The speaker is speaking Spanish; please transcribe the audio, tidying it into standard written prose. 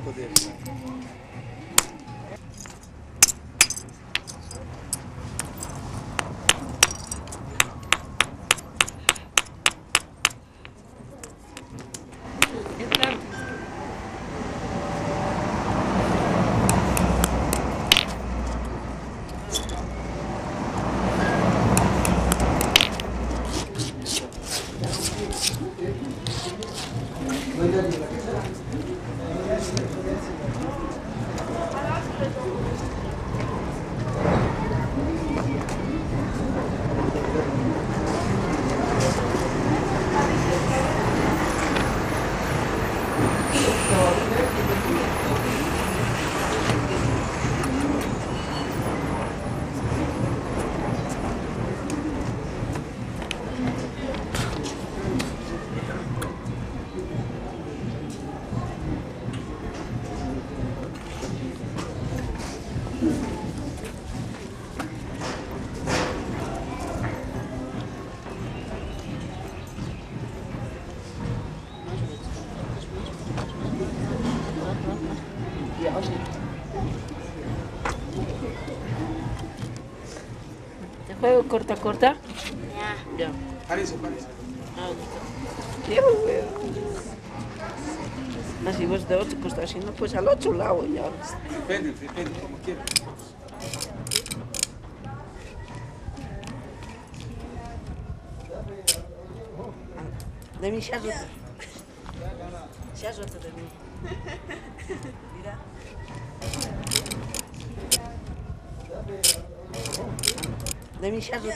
poder. ¿Te juego corta, corta? Ya. Ya. Parece. Ah, ya, güey. Así vos de 8 costas haciendo pues al otro lado ya. Depende, como quieras. De mí se ha roto. Se ha roto de mí. Mira. De mí se ha roto.